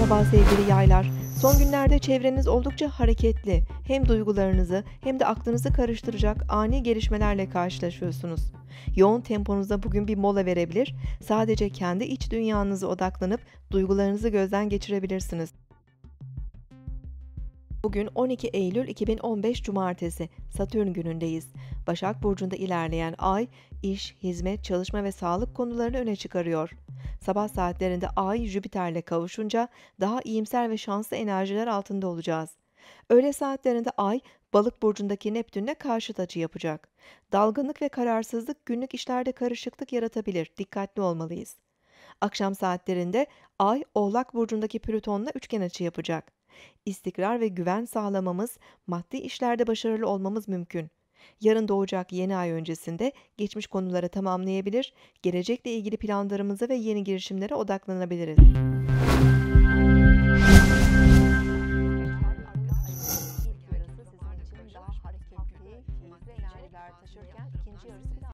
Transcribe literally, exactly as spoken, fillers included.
Merhaba sevgili yaylar. Son günlerde çevreniz oldukça hareketli. Hem duygularınızı hem de aklınızı karıştıracak ani gelişmelerle karşılaşıyorsunuz. Yoğun temponuzda bugün bir mola verebilir, sadece kendi iç dünyanıza odaklanıp duygularınızı gözden geçirebilirsiniz. Bugün on iki Eylül iki bin on beş Cumartesi, Satürn günündeyiz. Başak Burcu'nda ilerleyen ay, iş, hizmet, çalışma ve sağlık konularını öne çıkarıyor. Sabah saatlerinde ay Jüpiter'le kavuşunca daha iyimser ve şanslı enerjiler altında olacağız. Öğle saatlerinde ay, Balık burcundaki Neptün'le karşıt açı yapacak. Dalgınlık ve kararsızlık günlük işlerde karışıklık yaratabilir. Dikkatli olmalıyız. Akşam saatlerinde ay Oğlak burcundaki Plüton'la üçgen açı yapacak. İstikrar ve güven sağlamamız, maddi işlerde başarılı olmamız mümkün. Yarın doğacak yeni ay öncesinde geçmiş konuları tamamlayabilir, gelecekle ilgili planlarımıza ve yeni girişimlere odaklanabiliriz. İlk yarısı sizin için daha hareketli, keyifli enerjiler taşırken ikinci yarısı biraz